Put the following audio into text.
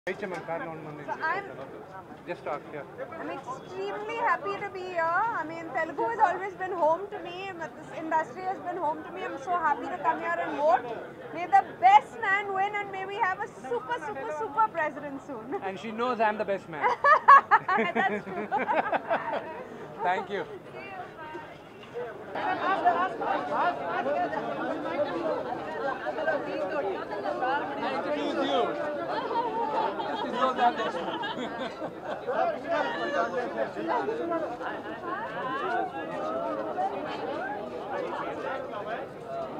So I'm Just talk here. I'm extremely happy to be here. I mean, Telugu has always been home to me, but this industry has been home to me. I'm so happy to come here and vote. May the best man win, and may we have a super president soon. And she knows I'm the best man. That's true. Thank you. I introduce you. This is no that.